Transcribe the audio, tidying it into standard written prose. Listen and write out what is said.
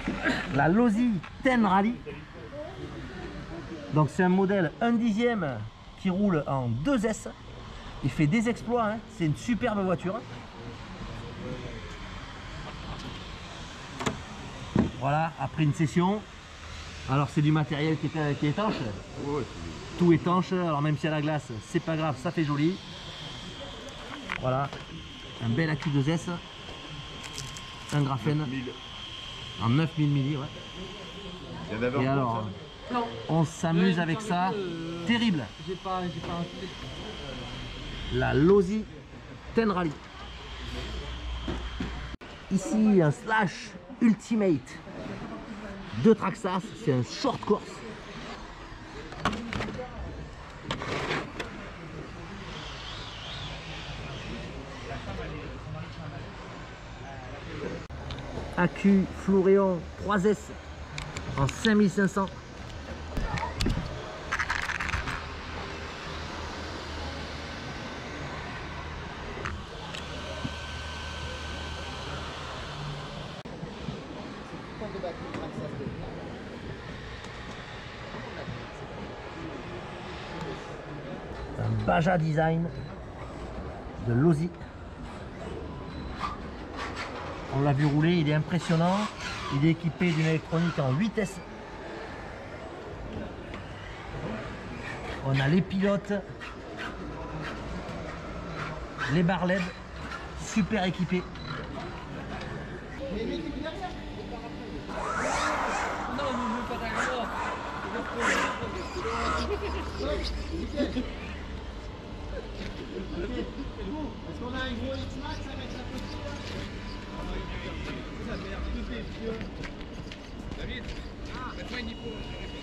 la Losi 10 Rally. Donc c'est un modèle 1/10 qui roule en 2S. Il fait des exploits, hein. C'est une superbe voiture. Voilà, après une session. Alors c'est du matériel qui est étanche. Ouais, tout étanche, alors même s'il y a la glace, c'est pas grave, ça fait joli. Voilà, un bel accu 2S, un graphène en 9000 milli, ouais. Et alors, on s'amuse avec ça, terrible. La Losi 10 Rally. Ici, un Slash Ultimate de Traxxas, c'est un short course. Accu Floréon 3S en 5500. Un Baja Design de Losi. On l'a vu rouler, il est impressionnant. Il est équipé d'une électronique en 8S. On a les pilotes, les barres LED, super équipés. Est-ce qu'on a un gros X-Max avec la petite David, mets-toi une hypo.